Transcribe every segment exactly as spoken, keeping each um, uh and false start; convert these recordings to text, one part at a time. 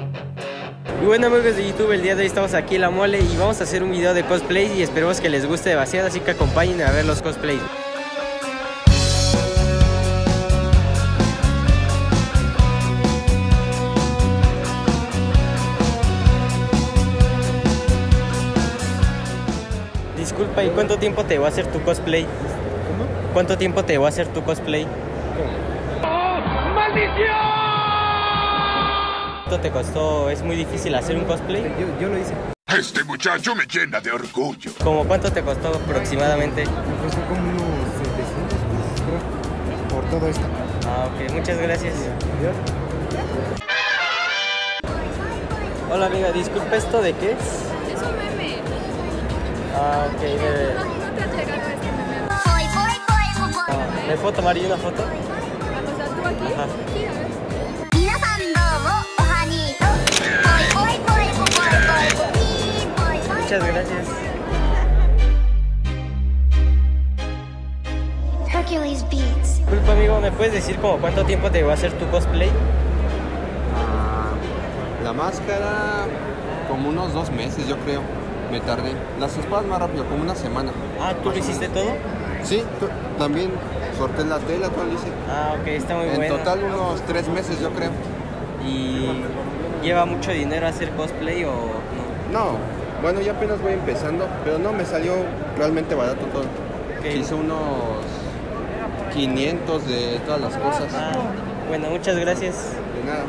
Y bueno, amigos de YouTube, el día de hoy estamos aquí en La Mole y vamos a hacer un video de cosplay y esperemos que les guste demasiado, así que acompáñenme a ver los cosplays. Disculpa, ¿y cuánto tiempo te va a hacer tu cosplay? ¿Cómo? ¿Cuánto tiempo te va a hacer tu cosplay? ¡Oh, maldición! ¿Cuánto te costó? ¿Es muy difícil hacer un cosplay? Yo, yo lo hice. Este muchacho me llena de orgullo. ¿Cómo cuánto te costó aproximadamente? Me costó como unos setecientos pesos, creo, por todo esto. Ah, ok, muchas gracias. Hola amiga, disculpa, ¿esto de qué es? Es un meme. Ah, ok, de... ¿No te has llegado a este meme? Ah, ¿me puedo tomar yo una foto? O sea, tú aquí. Ajá. Sí, a ver. Muchas gracias. Hercules Beats. Disculpa amigo, ¿me puedes decir como cuánto tiempo te va a hacer tu cosplay? Ah, la máscara, como unos dos meses, yo creo. Me tardé. Las espadas más rápido, como una semana. Ah, ¿tú lo hiciste todo? Sí, tú- también corté la tela, todo lo hice. Ah, ok, está muy En bueno. total, unos tres meses, yo creo. ¿Y lleva mucho dinero hacer cosplay o no? No, bueno, ya apenas voy empezando, pero no, me salió realmente barato todo. Ok. Hice unos quinientos de todas las cosas. Ah, bueno, muchas gracias. De nada.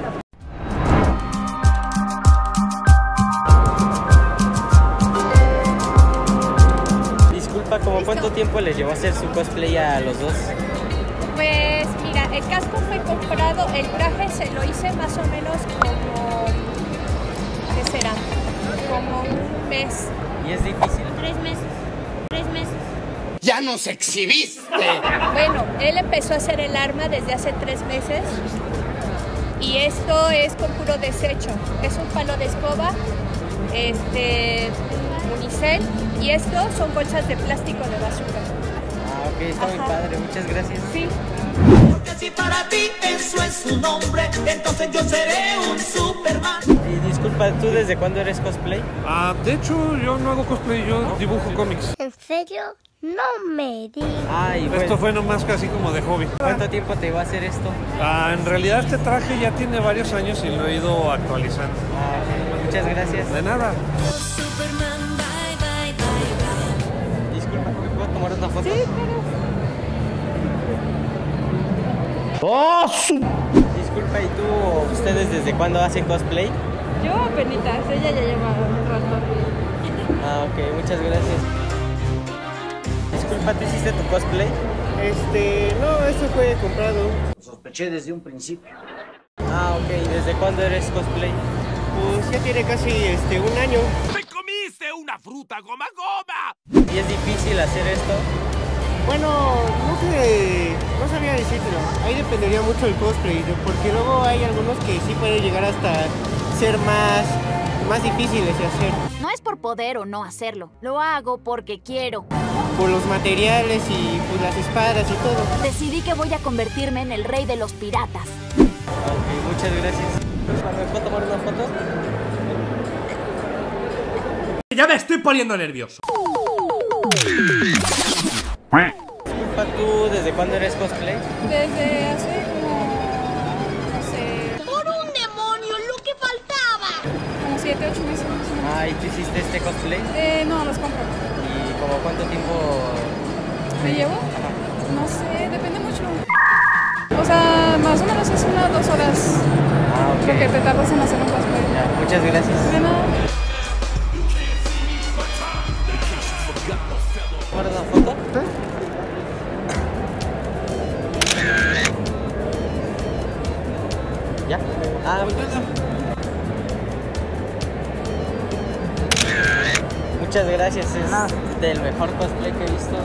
Disculpa, ¿como cuánto tiempo les llevó a hacer su cosplay a los dos? Pues mira, el casco fue comprado, el traje se lo hice más o menos como, ¿qué será? Como un mes. ¿Y es difícil? Tres meses. Tres meses. ¡Ya nos exhibiste! Bueno, él empezó a hacer el arma desde hace tres meses y esto es con puro desecho. Es un palo de escoba, este, unicel y esto son bolsas de plástico de basura. Ah, ok, está muy Ajá. padre, muchas gracias. Sí. Porque si para ti eso es su nombre, entonces yo seré un Superman. Y disculpa, ¿tú desde cuándo eres cosplay? Ah, de hecho, yo no hago cosplay, yo dibujo cómics. ¿En serio? No me digas. Ah, y Esto bueno, fue nomás casi como de hobby. ¿cuánto tiempo te va a hacer esto? Ah, en realidad este traje ya tiene varios años y lo he ido actualizando. Ah, muchas gracias. De nada. Disculpa, ¿me puedo tomar una foto? Sí, ¡Oh, su... Disculpa, ¿y tú o ustedes desde cuándo hacen cosplay? Yo apenitas, ella ya lleva un rato. Ah, ok, muchas gracias. Disculpa, ¿tú hiciste tu cosplay? Este, no, esto fue comprado. Sospeché desde un principio. Ah, ok, ¿y desde cuándo eres cosplay? Pues ya tiene casi este, un año. ¡Me comiste una fruta goma goma! ¿Y es difícil hacer esto? Bueno, no sé, no sabría decírtelo. Ahí dependería mucho del cosplay, ¿no? Porque luego hay algunos que sí pueden llegar hasta ser más, más difíciles de hacer. No es por poder o no hacerlo, lo hago porque quiero. Por los materiales y pues, las espadas y todo. Decidí que voy a convertirme en el rey de los piratas. Ok, muchas gracias. ¿Me puedo tomar una foto? Ya me estoy poniendo nervioso. Disculpa, ¿tú desde cuándo eres cosplay? Desde hace como, no sé, ¡Por un demonio, lo que faltaba! como siete, ocho meses más o menos. Ah, ¿y tú hiciste este cosplay? Eh, no, los compro. ¿Y como cuánto tiempo? ¿Me llevo? No sé, depende mucho. O sea, más o menos es unas dos horas Ah, ok. lo que te tardas en hacer un cosplay. Ya, muchas gracias. De nada. ¿Tomar una foto? ¿Ya? Ah, muchas gracias, es del mejor cosplay que he visto.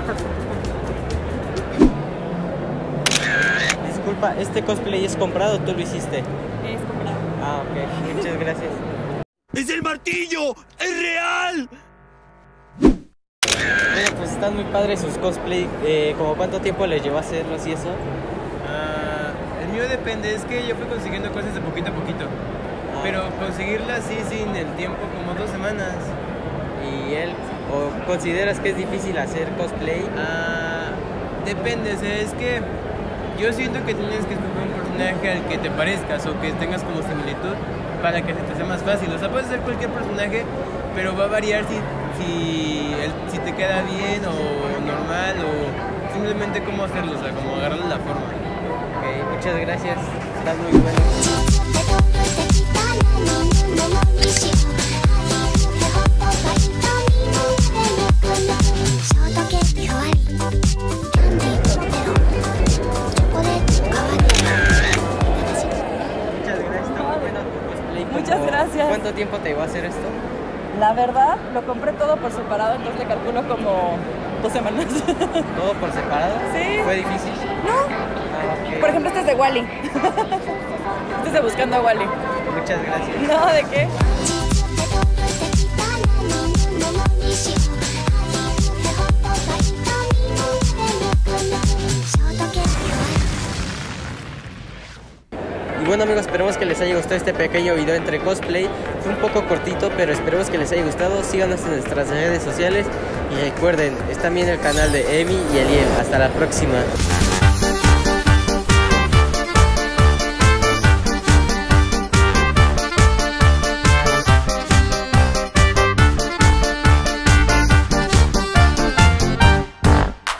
Disculpa, ¿este cosplay es comprado o tú lo hiciste? Es comprado. Ah, ok, muchas gracias. ¡Es el martillo! ¡Es real! Bueno, pues están muy padres sus cosplay. Eh, ¿Como cuánto tiempo les llevó a hacerlos y eso? Ah, el mío depende, es que yo fui consiguiendo cosas de poquito a poquito. pero conseguirla así sin el tiempo, como dos semanas. ¿Y él, o consideras que es difícil hacer cosplay? Ah, depende, o sea, es que yo siento que tienes que escoger un personaje al que te parezcas o que tengas como similitud para que se te sea más fácil. O sea, puedes ser cualquier personaje, pero va a variar si, si, el, si te queda bien o normal o simplemente cómo hacerlo, o sea, como agarrarle la forma. Ok, muchas gracias, está muy bueno. Muchas gracias. ¿Cuánto tiempo te llevó a hacer esto? La verdad, lo compré todo por separado, entonces te calculo como dos semanas. ¿Todo por separado? Sí. ¿Fue difícil? No. Ah, okay. Por ejemplo, este es de Wally. Este es de Buscando a Wally. Muchas gracias. No, ¿de qué? Y bueno amigos, esperemos que les haya gustado este pequeño video entre cosplay. Fue un poco cortito, pero esperemos que les haya gustado. Síganos en nuestras redes sociales y recuerden, está también el canal de Emi y Eliel. Hasta la próxima.